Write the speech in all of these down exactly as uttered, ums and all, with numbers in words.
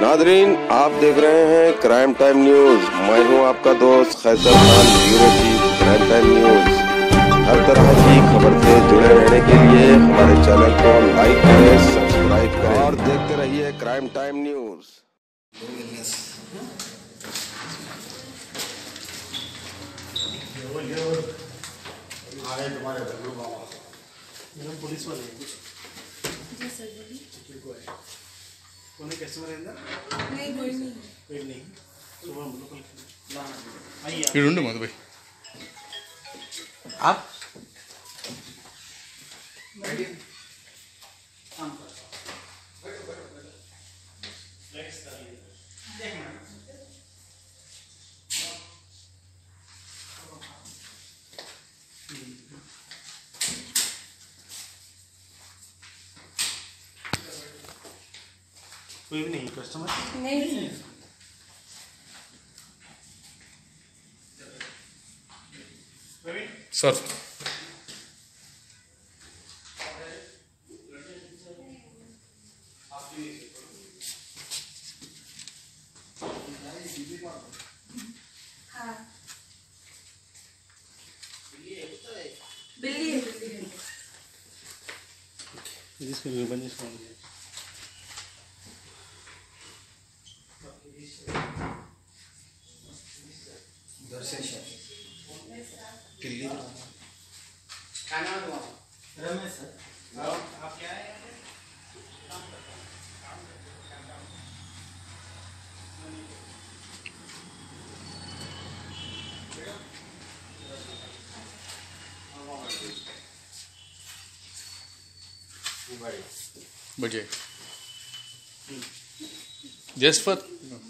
Nadreen, आप देख रहे हैं क्राइम टाइम न्यूज। मैं हूं आपका दोस्त Khaisar Khan, bureau chief crime time news. हर तरह की खबर से जुड़े रहने के लिए हमारे चैनल को लाइक करें, सब्सक्राइब करें और देखते रहिए क्राइम टाइम न्यूज। पुलिस वाले जी सर बोलिए। कौन है कस्टमर है अंदर? नहीं कोई नहीं कोई नहीं सुबह हम लोग कल आइए फिर उन्हें मत भाई आप काम करो बैठो बैठो बैठो नेक्स्ट देखना कोई भी नहीं कस्टमर नहीं सर। हाँ बिल्ली है बिल्ली है जिसको भी बंद इसको दिल्ली क्या नाम है तुम्हारा? रमेश सर। आप क्या है? बजे जस्ट फॉर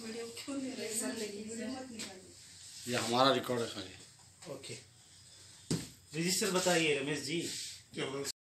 ये हमारा रिकॉर्ड है खाली। ओके रजिस्टर बताइए रमेश जी।